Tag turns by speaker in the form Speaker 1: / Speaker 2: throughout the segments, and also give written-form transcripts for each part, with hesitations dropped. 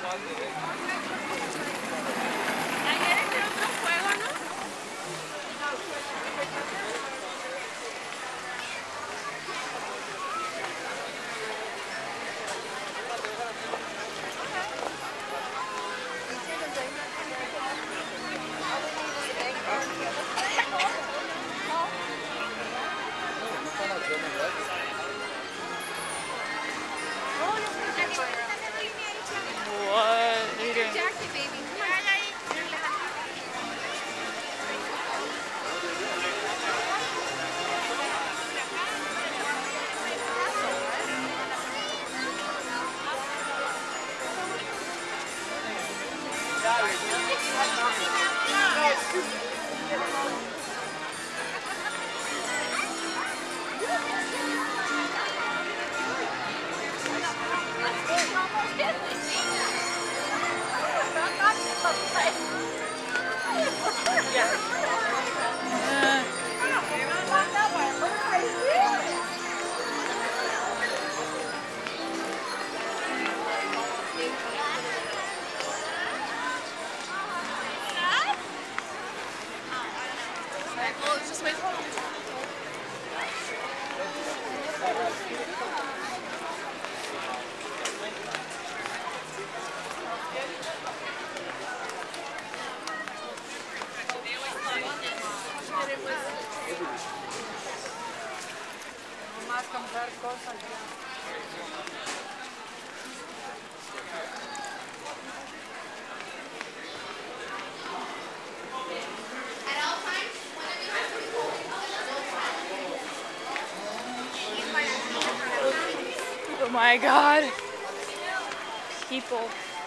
Speaker 1: Oh my God. People.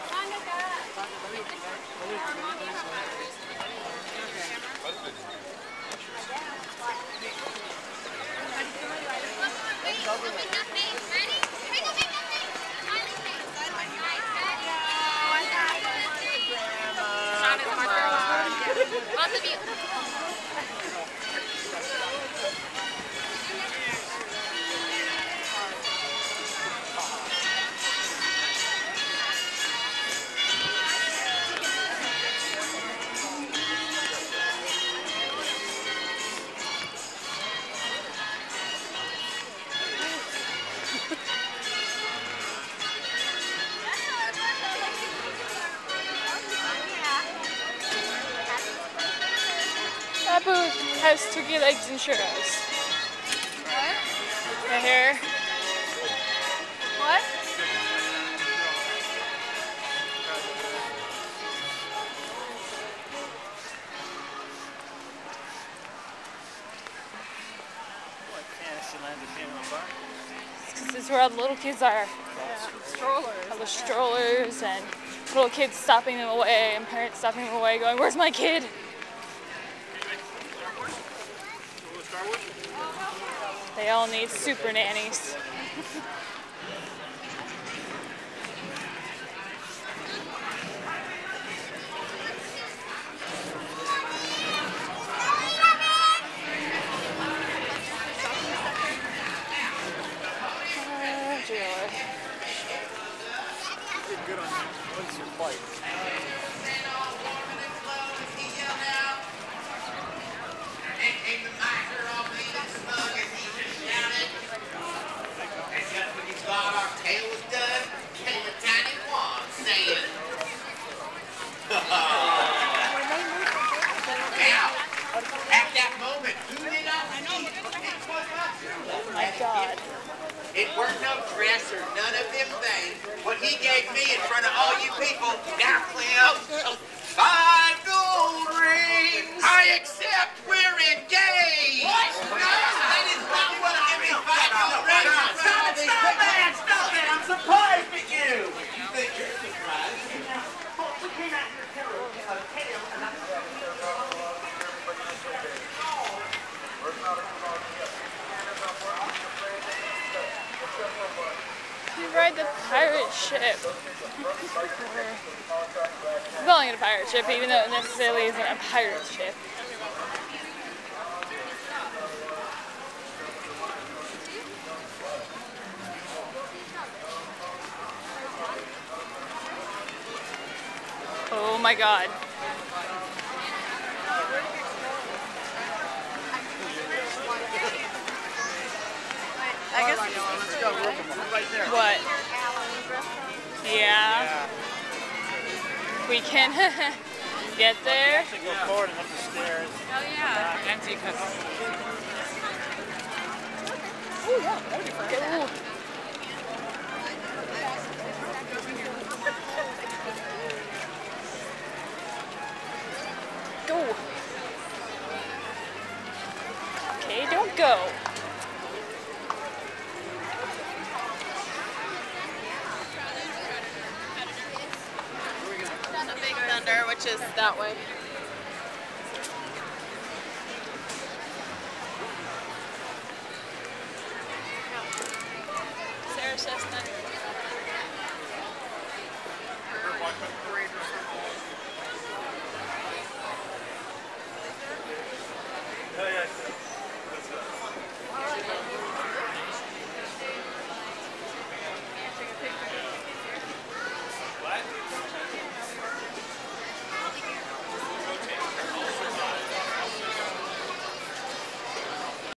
Speaker 1: That booth has turkey legs and churros.
Speaker 2: What?
Speaker 1: Right here.
Speaker 2: What?
Speaker 3: Like Fantasyland at Disneyland Bar.
Speaker 1: Because this is where all the little kids are.
Speaker 2: Yeah. Strollers.
Speaker 1: All the strollers and little kids stopping them away and parents stopping them away going, "Where's my kid?" They all need super nannies.
Speaker 3: Good on once or twice.
Speaker 4: It weren't no dress or none of them things. What he gave me in front of all you people, now Clem, 5 gold rings. I accept we're engaged. What? They didn't want to give me 5 gold rings. Stop it, stop it. I'm surprised at you. You think you're surprised? We came out here to tell a tale and I'm
Speaker 1: You ride the pirate ship. I'm calling it a pirate ship, even though it necessarily isn't a pirate ship. my god.
Speaker 2: I guess
Speaker 3: Let's go, right there.
Speaker 1: What? Yeah.
Speaker 3: Yeah.
Speaker 1: We can get there.
Speaker 3: Actually go forward and up the stairs.
Speaker 2: Oh yeah. Empty because
Speaker 1: Ooh. Go. Okay, don't go.
Speaker 2: the Big Thunder, which is that way.